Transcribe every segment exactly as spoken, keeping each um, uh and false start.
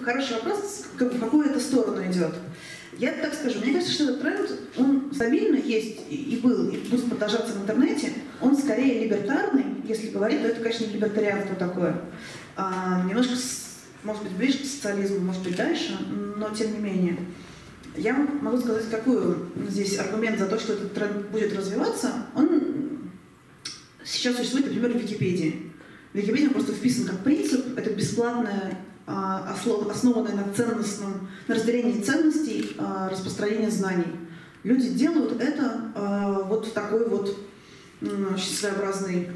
хороший вопрос, как, в какую это сторону идет. Я так скажу, мне кажется, что этот тренд, он стабильно есть и был, и будет продолжаться в интернете. Он скорее либертарный, если говорить, то это, конечно, не либертарианство такое. А, немножко, может быть, ближе к социализму, может быть, дальше, но тем не менее. Я могу сказать, какой здесь аргумент за то, что этот тренд будет развиваться. Он сейчас существует, например, в Википедии. В Википедии он просто вписан как принцип, это бесплатное, основанное на ценностном, на разделении ценностей, распространение знаний. Люди делают это вот в такой вот очень своеобразный,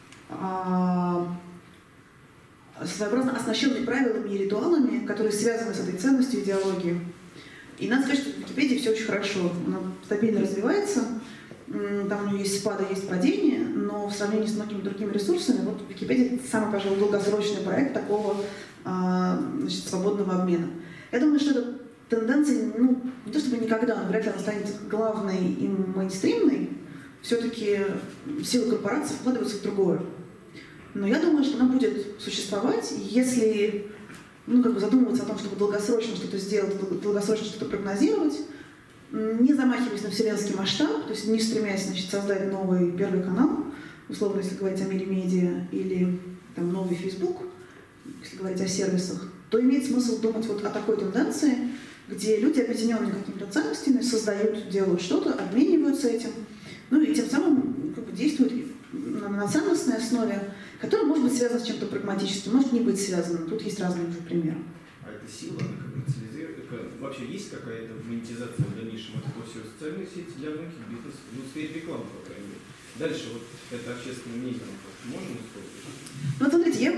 своеобразно оснащенный правилами и ритуалами, которые связаны с этой ценностью и идеологией. И надо сказать, что в Википедии все очень хорошо, она стабильно развивается, там у нее есть спады, есть падения, но в сравнении с многими другими ресурсами, вот Википедия самый, пожалуй, долгосрочный проект такого, значит, свободного обмена. Я думаю, что эта тенденция, ну, не то чтобы никогда, но вряд ли она станет главной и мейнстримной, все-таки силы корпорации вкладываются в другое. Но я думаю, что она будет существовать, если ну, как бы задумываться о том, чтобы долгосрочно что-то сделать, долгосрочно что-то прогнозировать, не замахиваясь на вселенский масштаб, то есть не стремясь, значит, создать новый Первый канал, условно, если говорить о мире медиа, или там, новый Facebook, если говорить о сервисах, то имеет смысл думать вот о такой тенденции, где люди, объединенные какими-то ценностями, создают, делают что-то, обмениваются этим, ну и тем самым как бы, действуют на ценностной основе, которая может быть связана с чем-то прагматическим, может не быть связана. Тут есть разные уже примеры. А эта сила, она коммерциализирует? Вообще есть какая-то монетизация в дальнейшем от этого всего? Социальные сети для многих бизнес, ну, стоит реклама, по крайней мере. Дальше вот это общественное мнение можно использовать? Ну, смотрите, я,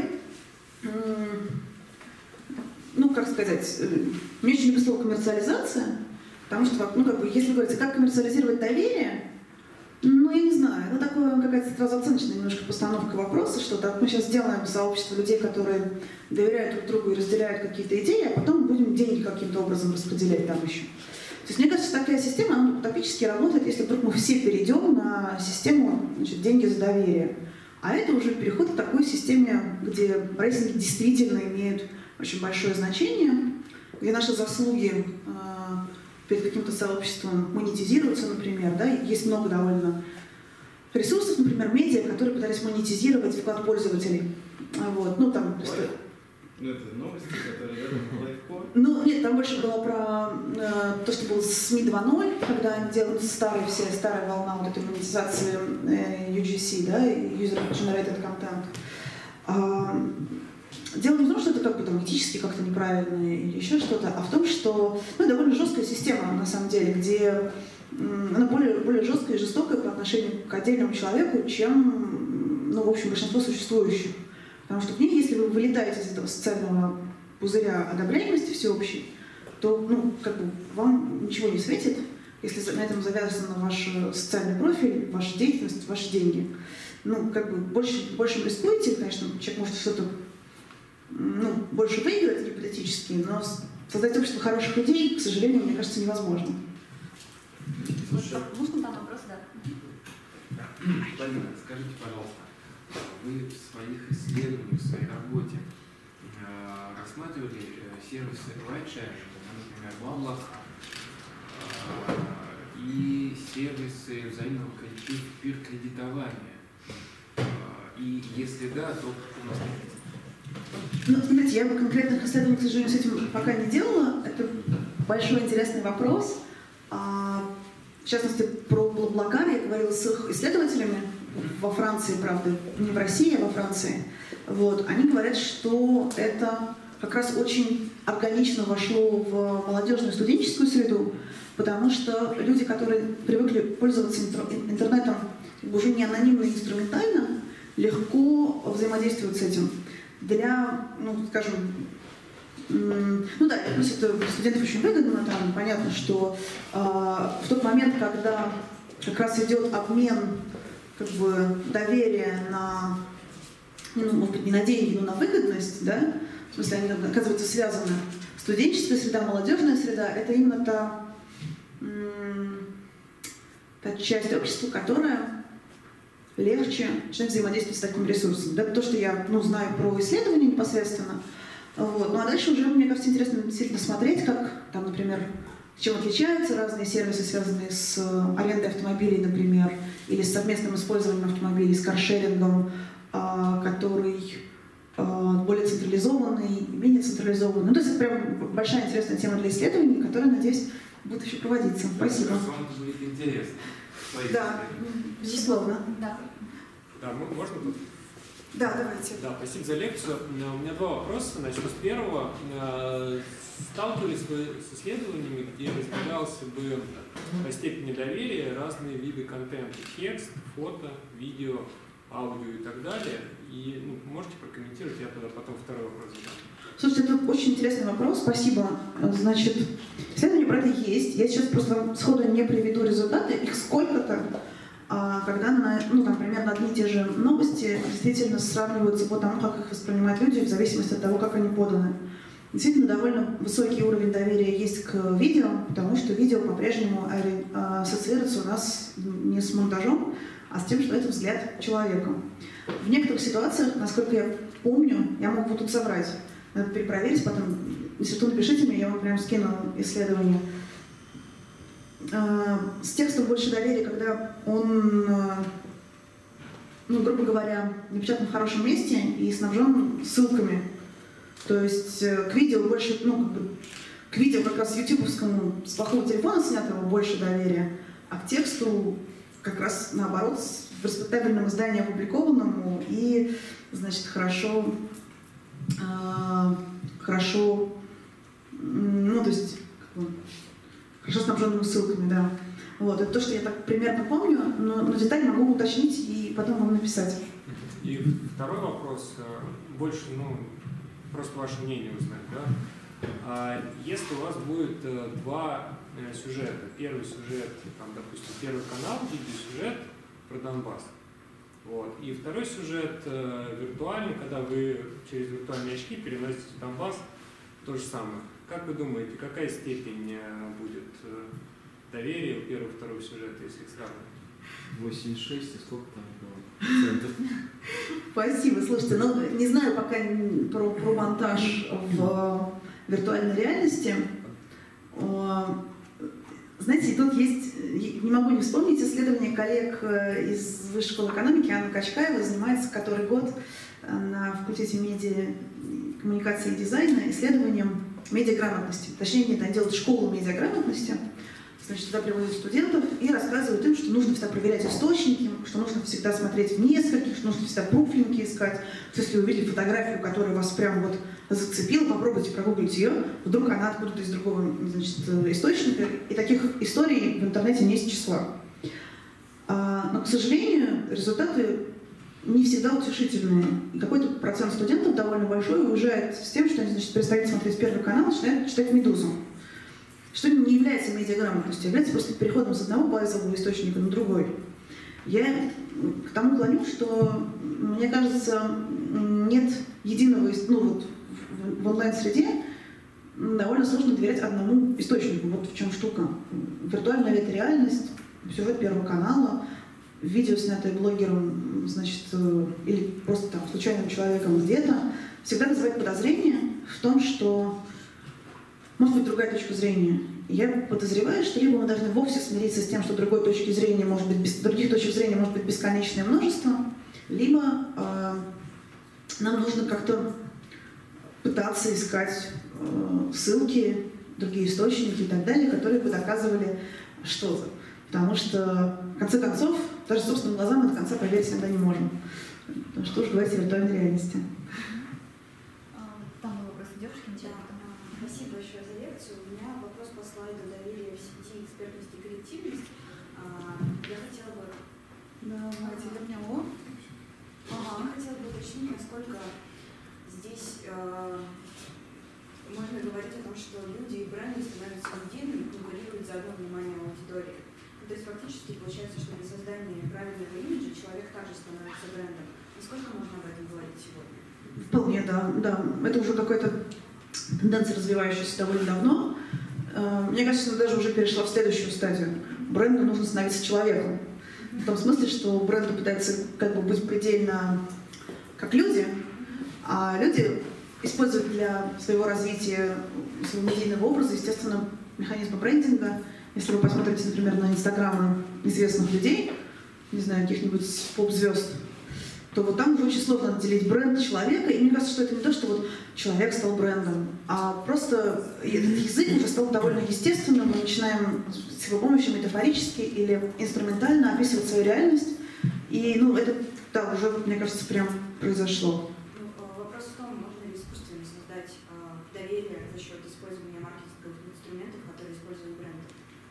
ну, как сказать, мне очень люблю слово коммерциализация, потому что, ну, как бы, если вы говорите, как коммерциализировать доверие, ну, я не знаю, это такое какая-то сразу оценочная немножко постановка вопроса, что так, мы сейчас сделаем сообщество людей, которые доверяют друг другу и разделяют какие-то идеи, а потом будем деньги каким-то образом распределять там еще. То есть мне кажется, что такая система, она утопически работает, если вдруг мы все перейдем на систему, значит, деньги за доверие. А это уже переход к такой системе, где рейтинги действительно имеют очень большое значение, где наши заслуги перед каким-то сообществом монетизируются, например, да, есть много довольно ресурсов, например, медиа, которые пытались монетизировать вклад пользователей. Вот, ну, там, что... Ну, это новости, которые рядом лайфко. Ну, нет, там больше было про э, то, что было СМИ два ноль, когда они делали старые все, старая волна вот этой монетизации э, ю джи си, да, User Generated Content. А, дело не в том, что это как бы там этически как-то неправильно или еще что-то, а в том, что ну, довольно жесткая система, на самом деле, где она более, более жесткая и жестокая по отношению к отдельному человеку, чем, ну, в общем, большинство существующих. Потому что в ней, если вы вылетаете из этого социального пузыря одобряемости всеобщей, то, ну, как бы вам ничего не светит, если на этом завязан ваш социальный профиль, ваша деятельность, ваши деньги. Ну, как бы больше, больше рискуете, конечно, человек может что-то ну, больше выиграть гипотетически, но создать общество хороших людей, к сожалению, мне кажется, невозможно. Слушай, можно там вопрос, да? Владимир, скажите, пожалуйста, вы в своих исследованиях, в своей работе э, рассматривали э, сервисы райдшеринга, например, Блаблака, э, и сервисы взаимного кредитования? Э, и если да, то у нас Ну, знаете, я бы конкретных исследований, к сожалению, с этим пока не делала. Это большой интересный вопрос. А, в частности, про Блаблакар я говорила с их исследователями во Франции, правда, не в России, а во Франции. Вот. Они говорят, что это как раз очень органично вошло в молодежную студенческую среду, потому что люди, которые привыкли пользоваться интернетом уже не анонимно и инструментально, легко взаимодействуют с этим. Для, ну, скажем, ну да, пусть это для студентов очень выгодно, там понятно, что э, в тот момент, когда как раз идет обмен как бы доверия на, ну, может быть, не на деньги, но на выгодность, да, в смысле, они оказываются связаны. Студенческая среда, молодежная среда — это именно та, та часть общества, которая легче начинать взаимодействовать с таким ресурсом. Да, то, что я ну, знаю про исследования непосредственно, Вот. Ну а дальше уже, мне кажется, интересно действительно смотреть, как там, например, чем отличаются разные сервисы, связанные с арендой автомобилей, например, или с совместным использованием автомобилей, с каршерингом, который более централизованный, менее централизованный. Ну, то есть это прям большая интересная тема для исследований, которая, надеюсь, будет еще проводиться. Спасибо. Вам это будет интересно. Да, безусловно. Да. Да, можно тут? Да, давайте. Да, спасибо за лекцию. У меня два вопроса. Начну с первого. Сталкивались вы с исследованиями, где разделялся бы по степени доверия разные виды контента? Текст, фото, видео, аудио и так далее. И ну, можете прокомментировать, я тогда потом второй вопрос задам. Слушайте, это очень интересный вопрос, спасибо. Значит, исследования про это есть. Я сейчас просто вам сходу не приведу результаты, их сколько-то, когда, на, ну, там, примерно одни и те же новости действительно сравниваются по тому, как их воспринимают люди, в зависимости от того, как они поданы. Действительно, довольно высокий уровень доверия есть к видео, потому что видео по-прежнему ассоциируется у нас не с монтажом, а с тем, что это взгляд человека. В некоторых ситуациях, насколько я помню, я могу тут соврать, надо перепроверить потом, если что, напишите мне, я вам прям скину исследование. С текстом больше доверия, когда он, ну, грубо говоря, напечатан в хорошем месте и снабжен ссылками. То есть к видео больше, ну, как бы, к видео как раз ютубовскому с плохого телефона снятого больше доверия, а к тексту как раз наоборот в респектабельном издании опубликованному и, значит, хорошо, э, хорошо, ну, то есть, как бы, хорошо снабженными ссылками, да. Вот, это то, что я так примерно помню, но, но детали могу уточнить и потом вам написать. И второй вопрос, больше, ну, просто ваше мнение узнать, да? Если у вас будет два сюжета, первый сюжет, там, допустим, Первый канал, видеосюжет про Донбасс, вот, и второй сюжет виртуальный, когда вы через виртуальные очки переносите в Донбасс, то же самое. Как вы думаете, какая степень будет доверия у первого и второго сюжета, если их сравнивать? восемьдесят шесть и сколько там было процентов? Спасибо. Слушайте, ну не знаю пока про, про монтаж в виртуальной реальности. Знаете, тут есть, не могу не вспомнить исследование коллег из Высшей школы экономики, Анна Качкаева занимается который год на факультете медиа, коммуникации и дизайна исследованием медиаграмотности. Точнее, нет, они делают школу медиаграмотности. Значит, туда приводят студентов и рассказывают им, что нужно всегда проверять источники, что нужно всегда смотреть в нескольких, что нужно всегда пруфлинки искать. То есть, если вы увидели фотографию, которая вас прям вот зацепила, попробуйте прогуглить ее, вдруг она откуда-то из другого, значит, источника. И таких историй в интернете не из числа. А, но, к сожалению, результаты не всегда утешительные. И какой-то процент студентов довольно большой уезжает с тем, что они, значит, перестают смотреть Первый канал, начинают читать «Медузу». Что не является медиаграмотностью, является просто переходом с одного базового источника на другой. Я к тому клоню, что, мне кажется, нет единого, ну вот в онлайн-среде довольно сложно доверять одному источнику. Вот в чем штука. Виртуальная ли это реальность, сюжет Первого канала, видео, снятое блогером, значит, или просто там случайным человеком где-то, всегда вызывает подозрение в том, что может быть другая точка зрения. Я подозреваю, что либо мы должны вовсе смириться с тем, что другой точки зрения может быть, без, других точек зрения может быть бесконечное множество, либо э, нам нужно как-то пытаться искать э, ссылки, другие источники и так далее, которые бы доказывали что-то. Потому что, в конце концов, даже собственным глазам мы до конца проверить иногда не можем. Что уж говорить о виртуальной реальности. Там был вопрос девушки, начала. Спасибо большое за лекцию. У меня вопрос по слайду доверия в сети, экспертность и коллективность. Я хотела бы... Давайте вернем его. Ага. Я хотела бы уточнить, насколько здесь э, можно говорить о том, что люди и бренды становятся едиными и конкурируют за одно внимание аудитории. То есть фактически получается, что для создания правильного имиджа человек также становится брендом. Насколько можно об этом говорить сегодня? Вполне, да. да. Это уже какая-то тенденция, развивающаяся довольно давно. Мне кажется, она даже уже перешла в следующую стадию. Бренду нужно становиться человеком. В том смысле, что бренды пытаются как бы быть предельно как люди, а люди использовать для своего развития своего медийного образа, естественно, механизмы брендинга. Если вы посмотрите, например, на инстаграмы известных людей, не знаю, каких-нибудь поп-звезд, то вот там уже очень сложно отделить бренд человека, и мне кажется, что это не то, что вот человек стал брендом, а просто этот язык уже стал довольно естественным, мы начинаем с его помощью метафорически или инструментально описывать свою реальность, и ну, это, да, уже, мне кажется, прям произошло. Ну, вопрос в том, можно ли искусственно создать э, доверие за счет использования маркетинговых инструментов, которые используют бренды.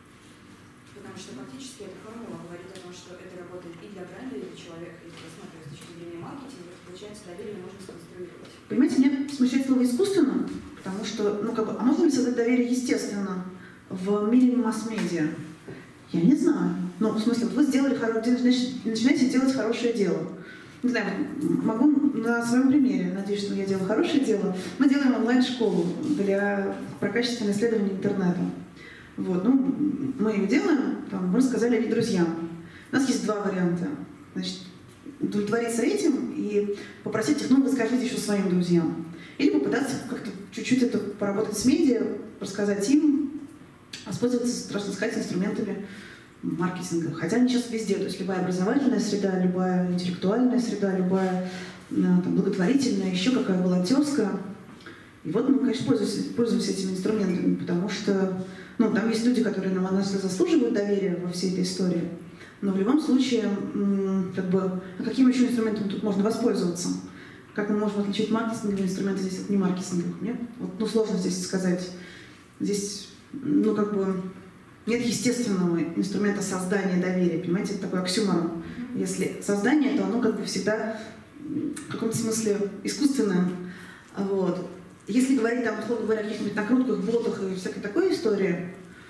Потому что фактически эта формула говорит о том, что это работает и для бренда, и для человека, если рассматривать с точки зрения маркетинга, то получается, доверие можно сконструировать. Понимаете, меня смущает слово «искусственно», потому что, ну как бы, а можно ли создать доверие естественно в мире масс-медиа? Я не знаю. Ну, в смысле, вот вы сделали хорошее, начинаете делать хорошее дело. Не знаю, могу на своем примере, надеюсь, что я делаю хорошее дело. Мы делаем онлайн-школу для прокачественного исследования интернета. Вот, ну, мы ее делаем, там, мы рассказали о ней друзьям. У нас есть два варианта. Значит, удовлетвориться этим и попросить их, ну, вы скажите еще своим друзьям. Или попытаться как-то чуть-чуть это поработать с медиа, рассказать им, воспользоваться, страшно сказать, инструментами маркетинга. Хотя они сейчас везде, то есть любая образовательная среда, любая интеллектуальная среда, любая там, благотворительная, еще какая волонтерская. И вот мы, конечно, пользуемся, пользуемся этими инструментами, потому что ну, там есть люди, которые на нас заслуживают доверия во всей этой истории. Но в любом случае, как бы, а каким еще инструментом тут можно воспользоваться? Как мы можем отличить маркетинговые инструменты здесь от немаркетинговых? Нет? Вот, ну, сложно здесь сказать. Здесь, ну, как бы, нет естественного инструмента создания доверия. Понимаете, это такой оксюморон. Если создание, то оно как бы всегда в каком-то смысле искусственное. Вот. Если говорить там, условно говоря, о каких-нибудь накрутках, ботах и всякой такой истории,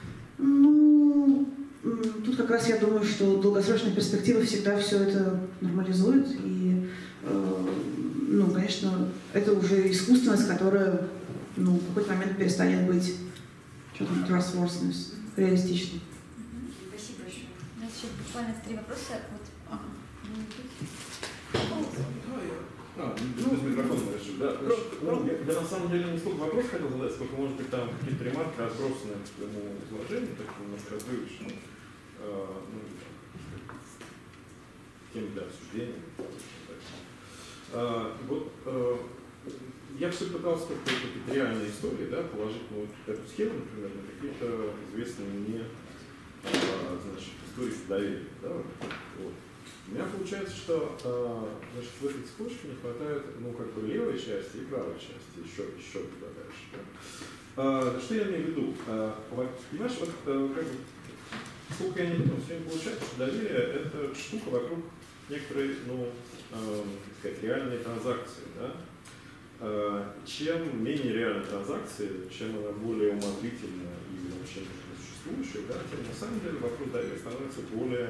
ну, тут как раз я думаю, что долгосрочная перспектива всегда все это нормализует. И, э, ну, конечно, это уже искусственность, которая, ну, в какой-то момент перестанет быть что там, trustworthiness, реалистичной. Спасибо большое. У нас еще буквально три вопроса. Вот. Ага. А, ну, с микрофоном решил, да. Ну, я, я на самом деле не столько вопрос хотел задать, сколько, может быть, там какие-то ремарки разбросаны в твоему изложению, так немножко разрывочно, э, ну, тем для обсуждения. А, вот э, я все пытался как-то какие-то реальные истории, да, положить ну, вот эту схему, например, на какие-то известные мне а, значит, истории доверия. Да, вот. У меня получается, что значит, в этой цепочке не хватает ну, как бы левой части и правой части, еще, еще туда дальше. Да? А, что я имею в виду? А, понимаешь, вот как бы, сколько я не думал, сегодня получается, что доверие – это штука вокруг некоторой, ну, э, так сказать, реальной транзакции. Да? А, чем менее реальная транзакция, чем она более умозрительная и вообще существующая, да, тем на самом деле вопрос доверия становится более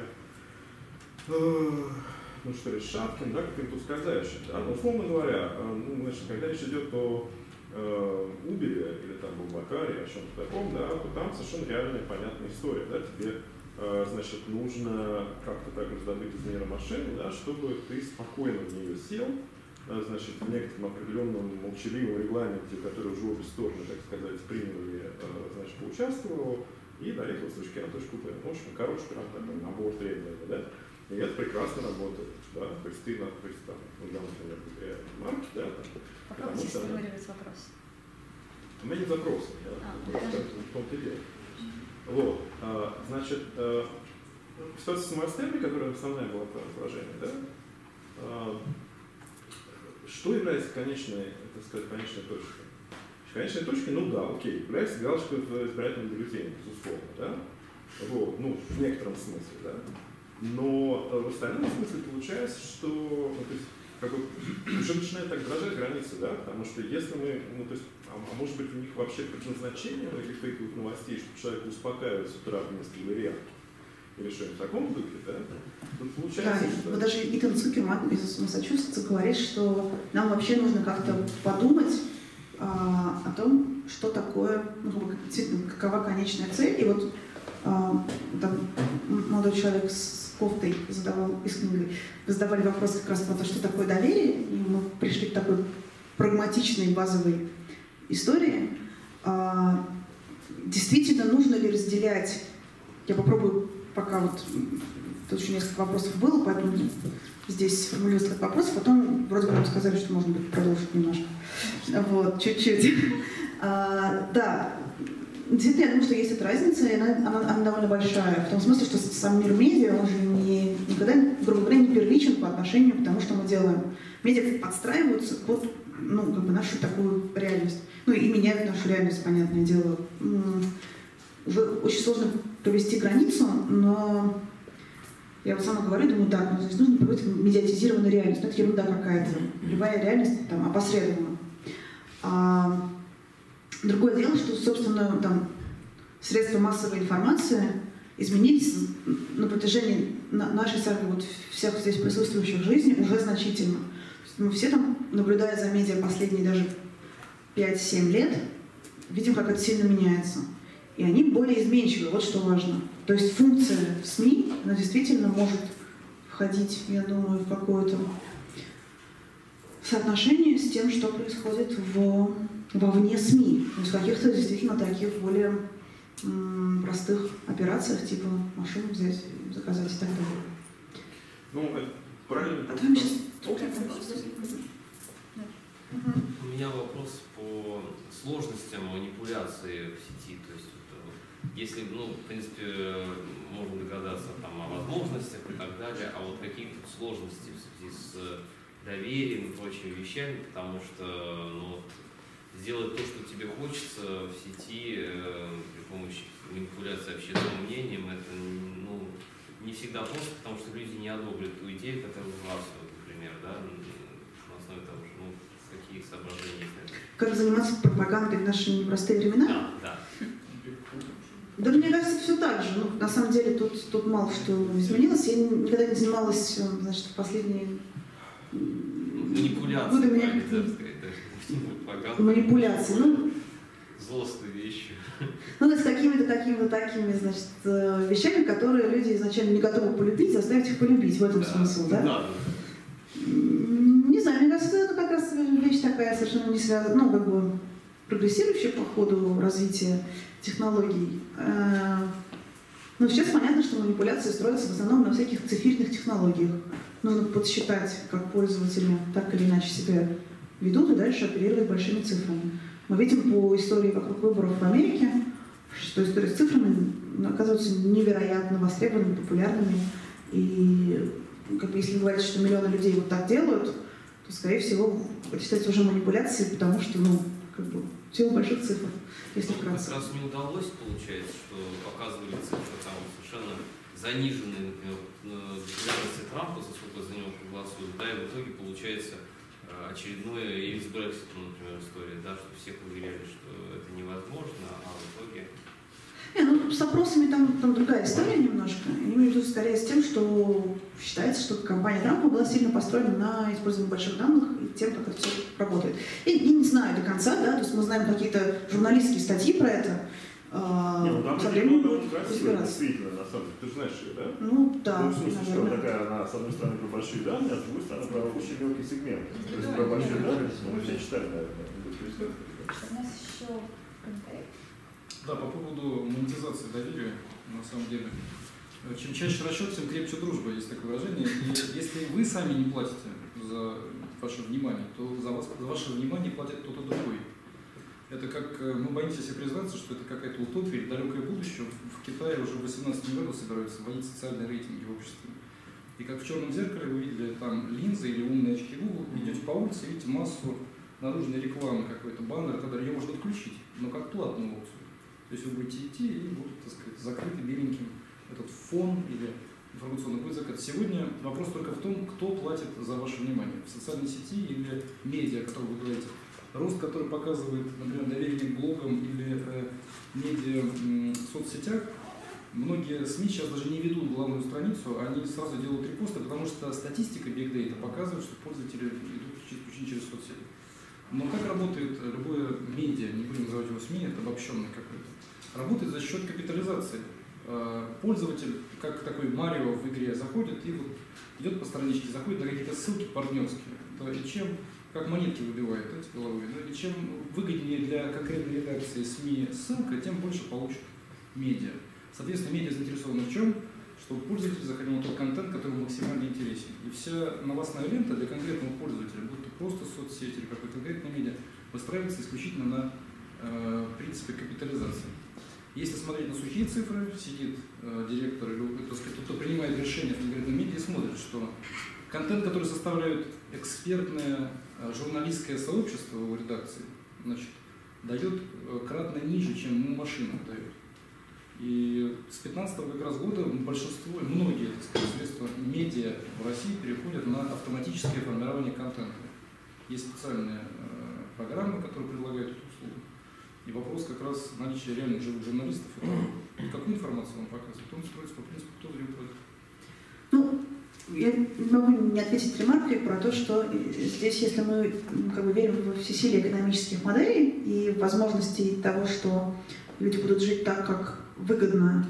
ну что ли, шатким, да, каким-то ускользающим. Да? Ну, условно говоря, ну, значит, когда речь идет о э, Uber или там Блаблакаре, о чем-то таком, да, то там совершенно реальная понятная история. Да? Тебе э, значит, нужно как-то так раздобыть из нейромашины, да, чтобы ты спокойно в нее сел, да, значит, в некотором определенном молчаливом регламенте, который уже обе стороны, так сказать, приняли, э, значит, поучаствовал, и доехал с точки А в точку Б. В общем, короче, прям такой набор требований, да. И это прекрасно работает, да, то есть ты, то есть там, ну, я, например, потеряю марки, да, там, попробуйте сформулировать вопрос. У меня нет запроса, я а, просто в том-то и дело. Вот, а, значит, а, ситуация с новостями, которая основная была в изложении, да, а, что является конечной, так сказать, конечной точкой? Конечной точкой, ну да, окей, является галочка в избирательном бюллетене, безусловно, да, вот, ну, в некотором смысле, да. Но в остальном смысле получается, что ну, то есть, как бы, уже начинает так дрожать границы, да, потому что если мы, ну, то есть, а, а может быть у них вообще предназначение этих фейковых новостей, что человек успокаивает с утра вместо валерьянки, или что-нибудь в таком духе, да, тут получается, да, что... вот даже Итан Цукерман из Массачусетса говорит, что нам вообще нужно как-то подумать а, о том, что такое, ну, действительно, какова конечная цель, и вот а, там молодой человек с кофтой задавал из книги, задавали вопрос как раз про то, что такое доверие, и мы пришли к такой прагматичной базовой истории. Действительно, нужно ли разделять? Я попробую, пока вот тут еще несколько вопросов было, поэтому здесь формулирую несколько вопросов, потом вроде бы нам сказали, что можно будет продолжить немножко. Вот, чуть-чуть. А, да, действительно, я думаю, что есть эта разница, и она, она, она довольно большая, в том смысле, что сам мир медиа, он же не, никогда, грубо говоря, не первичен по отношению к тому, что мы делаем. Медиа подстраиваются под, ну, как бы нашу такую реальность. Ну и меняют нашу реальность, понятное дело. Уже очень сложно провести границу, но я вот сама говорю, думаю, да, ну, здесь нужно проводить медиатизированную реальность. Но это ерунда какая-то. Любая реальность там опосредована. А другое дело, что, собственно, там, средства массовой информации изменились на протяжении нашей самой, вот, всех здесь присутствующих жизни уже значительно. Мы все там, наблюдая за медиа последние даже пять-семь лет, видим, как это сильно меняется. И они более изменчивы, вот что важно. То есть функция в СМИ, она действительно может входить, я думаю, в какое-то соотношение с тем, что происходит в, вовне СМИ. То есть в каких-то действительно таких более м, простых операциях, типа машину взять, заказать и так далее. Ну, это правильно. А там сейчас... У меня вопрос по сложностям манипуляции в сети. То есть, вот, если, ну, в принципе, можно догадаться там, о возможностях и так далее, а вот какие тут сложности в связи с доверием и прочими вещами, потому что ну, сделать то, что тебе хочется в сети э, при помощи манипуляции общественным мнением, это ну, не всегда просто, потому что люди не одобрят ту идею, которую выбрасывают, например, да, на основе того, что ну, какие соображения есть. Как заниматься пропагандой в наши непростые времена? Да, да. Да, мне кажется, все так же. Ну, на самом деле тут, тут мало что изменилось. Я никогда не занималась, значит, в последние манипуляции, годы меня как-то манипуляции. Ну, злостные вещи. Ну, с какими-то такими такими, значит, вещами, которые люди изначально не готовы полюбить, заставить их полюбить. В этом да. смысл, да? Да. Не знаю, мне кажется, это как раз вещь такая совершенно не связана, ну, как бы прогрессирующая по ходу развития технологий. Ну, сейчас понятно, что манипуляции строятся в основном на всяких цифирных технологиях. Нужно подсчитать, как пользователи так или иначе себя ведут, и дальше оперировать большими цифрами. Мы видим по истории вокруг выборов в Америке, что истории с цифрами оказываются невероятно востребованными, популярными. И как бы, если говорить, что миллионы людей вот так делают, то, скорее всего, это считается уже манипуляцией, потому что, ну, как бы, всего больших цифр, если ну, вкратце. Как раз не удалось, получается, что показывали цифры там совершенно заниженные, например, популярности Трампа, за сколько за него проголосуют, да, и в итоге получается очередное и с Брекситом, например, история, да, что всех уверяли, что это невозможно, а в итоге... Не, ну, с опросами там, там другая история немножко. Я имею в виду скорее с тем, что считается, что компания Трампа была сильно построена на использовании больших данных и тем, как это все работает. И, и не знаю до конца, да, то есть мы знаем какие-то журналистские статьи про это. Не, ну там со временем довольно красиво, действительно, на самом деле. Ты же знаешь ее, да? Ну, да. Ну, в смысле, что наверное. такая, она, с одной стороны, про большие данные, а с другой стороны, про очень мелкий сегмент. То есть про большие данные, мы все читали, наверное. У нас еще комментарий. Да, по поводу монетизации доверия, на самом деле, чем чаще расчет, тем крепче дружба, есть такое выражение. И если вы сами не платите за ваше внимание, то за, вас, за ваше внимание платит кто-то другой. Это как, мы боимся себе признаться, что это какая-то утопия или далекое будущее. В Китае уже в восемнадцатом году собираются вводить социальные рейтинги в обществе. И как в черном зеркале вы видели там линзы или умные очки Google, идете по улице, видите массу наружной рекламы, какой-то баннер, тогда ее можно отключить, но как платную опцию. То есть вы будете идти и будет, так сказать, закрытый беленьким этот фон или информационный будет закрыт. Сегодня вопрос только в том, кто платит за ваше внимание. В социальной сети или медиа, о котором вы говорите. Рост, который показывает, например, доверие к блогам или э, медиа э, в соцсетях, многие СМИ сейчас даже не ведут главную страницу, они сразу делают репосты, потому что статистика Big Data показывает, что пользователи идут исключительно через соцсети. Но как работает любое медиа, не будем называть его СМИ, это обобщенный какой-то, работает за счет капитализации. Пользователь, как такой Марио в игре, заходит и вот идет по страничке, заходит на какие-то ссылки партнерские. И чем как монетки выбивают, эти половые. Ну, и чем выгоднее для конкретной редакции СМИ ссылка, тем больше получат медиа. Соответственно, медиа заинтересованы в чем? Чтобы пользователь заходил на тот контент, который максимально интересен. И вся новостная лента для конкретного пользователя, будь то просто соцсети или какой-то конкретный медиа, выстраивается исключительно на э, принципе капитализации. Если смотреть на сухие цифры, сидит э, директор или кто-то принимает решение в конкретном медиа и смотрит, что контент, который составляет экспертное э, журналистское сообщество в редакции, значит, дает э, кратно ниже, чем ну, машина дает. И с две тысячи пятнадцатого как раз года большинство, многие так сказать, средства медиа в России переходят на автоматическое формирование контента. Есть специальные э, программы, которые предлагают эту услугу. И вопрос как раз наличия реальных живых журналистов, и какую информацию он показывает, он строится по принципу, кто за него платит. Ну, я не могу не ответить ремаркой про то, что здесь, если мы как бы верим в всесилие экономических моделей и возможностей того, что люди будут жить так, как выгодно,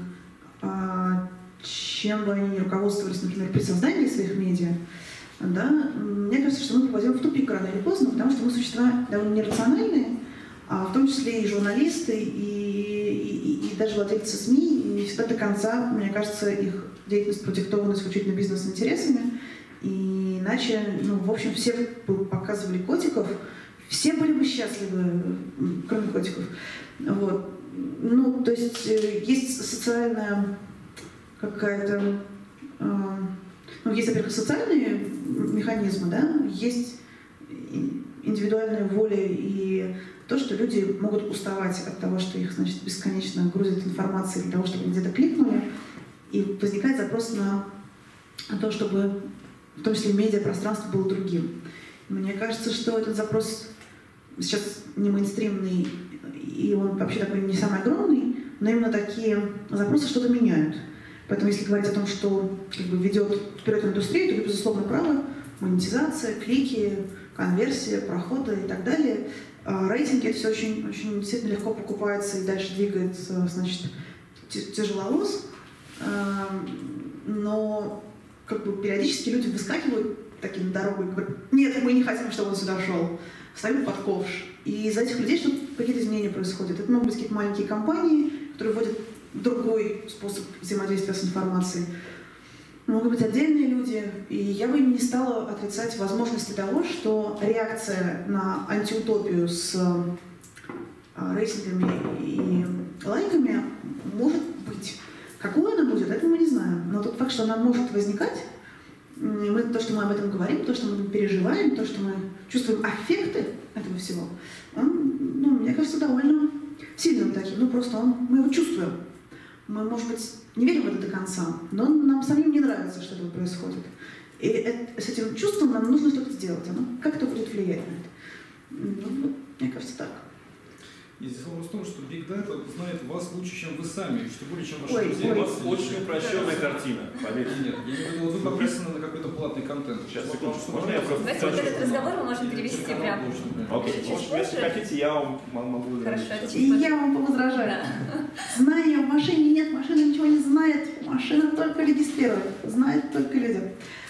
чем бы они ни руководствовались, например, при создании своих медиа, да, мне кажется, что мы попадем в тупик рано или поздно, потому что мы существа довольно нерациональные, а в том числе и журналисты, и, и, и даже владельцы СМИ, не всегда до конца, мне кажется, их деятельность продиктована исключительно бизнес-интересами, и иначе, ну, в общем, все показывали котиков, все были бы счастливы, кроме котиков. Вот. Ну, то есть есть социальная какая-то, э, ну, есть, во-первых, социальные механизмы, да, есть индивидуальная воля и то, что люди могут уставать от того, что их, значит, бесконечно грузят информацией для того, чтобы они где-то кликнули, и возникает запрос на то, чтобы в том числе медиапространство было другим. Мне кажется, что этот запрос сейчас не мейнстримный, и он вообще такой не самый огромный, но именно такие запросы что-то меняют. Поэтому если говорить о том, что как бы ведет вперед индустрию, то, безусловно, право, монетизация, клики, конверсия, проходы и так далее. А рейтинги — это все очень, очень действительно легко покупается и дальше двигается, значит, тяжеловоз. Но как бы периодически люди выскакивают таким на дорогу и говорят: нет, мы не хотим, чтобы он сюда шел. Ставим под ковш. И из-за этих людей что-то, какие-то изменения происходят. Это могут быть какие-то маленькие компании, которые вводят другой способ взаимодействия с информацией. Могут быть отдельные люди. И я бы не стала отрицать возможности того, что реакция на антиутопию с рейтингами и лайками может быть. Какой она будет, этого мы не знаем. Но тот факт, что она может возникать, мы, то, что мы об этом говорим, то, что мы переживаем, то, что мы чувствуем аффекты этого всего, он, ну, мне кажется, довольно сильным таким. Ну, просто он, мы его чувствуем. Мы, может быть, не верим в это до конца, но нам самим не нравится, что это происходит. И это, с этим чувством нам нужно что-то сделать. Оно как-то будет влиять на это. Ну, мне кажется, так. И здесь вопрос в том, что Big Data знает вас лучше, чем вы сами, что более, чем ваши ой, друзья. У вас очень упрощенная картина, поверьте. Нет, я не говорю, вы подписаны на какой-то платный контент. Сейчас, секундочку, можно я просто Давайте вот этот разговор мы можем перевести прямо. Окей, может, если хотите, я вам могу... Хорошо, это И я вам возражаю. Знания в машине нет, машина ничего не знает, машина только регистрирует, знает только люди.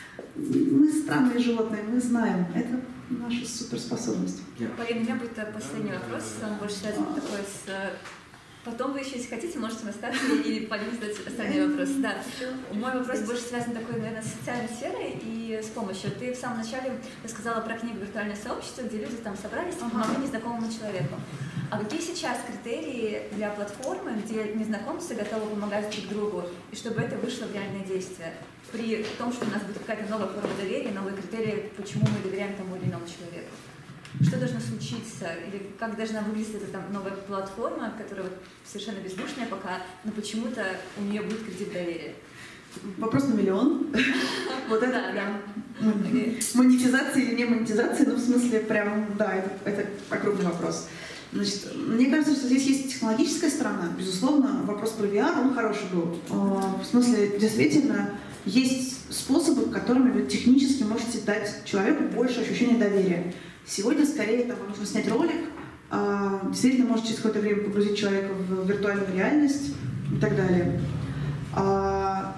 Мы странные животные, мы знаем, это наша суперспособность. Полина, у меня будет последний вопрос, он больше связан такой с... Потом вы еще, если хотите, можете остаться и Полине задать остальные вопросы. Да. Мой вопрос больше связан такой, наверное, с социальной сферой и с помощью. Ты в самом начале рассказала про книгу «Виртуальное сообщество», где люди там собрались и помогли незнакомому человеку. А какие сейчас критерии для платформы, где незнакомцы готовы помогать друг другу, и чтобы это вышло в реальное действие? При том, что у нас будет какая-то новая форма доверия, новые критерии, почему мы доверяем тому или иному человеку. Что должно случиться? Или как должна выглядеть эта там новая платформа, которая совершенно бездушная пока, но почему-то у нее будет кредит доверия? Вопрос на миллион. Вот это прям монетизация или не монетизация, ну в смысле прям, да, это огромный вопрос. Значит, мне кажется, что здесь есть технологическая сторона. Безусловно, вопрос про ви ар, он хороший был. В смысле, действительно, есть способы, которыми вы технически можете дать человеку больше ощущения доверия. Сегодня, скорее, там, вам нужно снять ролик, действительно, может через какое-то время погрузить человека в виртуальную реальность и так далее.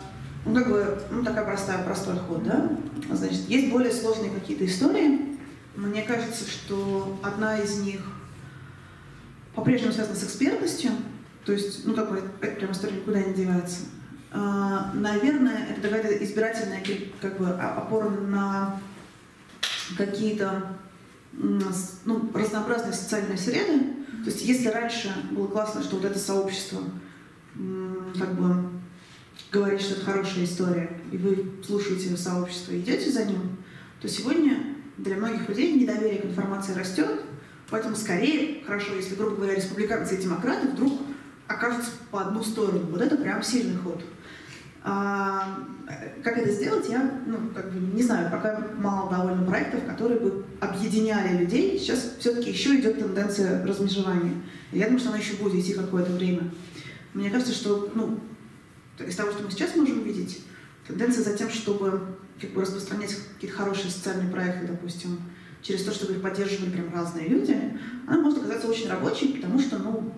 Ну, как бы, ну, такая простая, простой ход, да? Значит, есть более сложные какие-то истории, Мне кажется, что одна из них по-прежнему связана с экспертностью, то есть, ну, такой, это прям история никуда не девается. А, наверное, это какая-то избирательная как бы, опора на какие-то ну, разнообразные социальные среды. То есть, если раньше было классно, что вот это сообщество как бы говорит, что это хорошая история, и вы слушаете сообщество и идете за ним, то сегодня для многих людей недоверие к информации растет, поэтому скорее хорошо, если, грубо говоря, республиканцы и демократы вдруг окажутся по одну сторону. Вот это прям сильный ход. А, как это сделать, я ну, как бы не знаю, пока мало довольно проектов, которые бы объединяли людей. Сейчас все-таки еще идет тенденция размежевания. И я думаю, что она еще будет идти какое-то время. Мне кажется, что ну, из того, что мы сейчас можем видеть, тенденция за тем, чтобы как бы, распространять какие-то хорошие социальные проекты, допустим, через то, чтобы их поддерживали прям разные люди, она может оказаться очень рабочей, потому что, ну,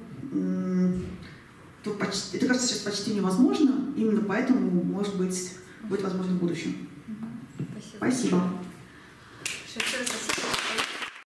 почти, это кажется сейчас почти невозможно, именно поэтому, может быть, будет возможно в будущем. Спасибо. Спасибо. Спасибо.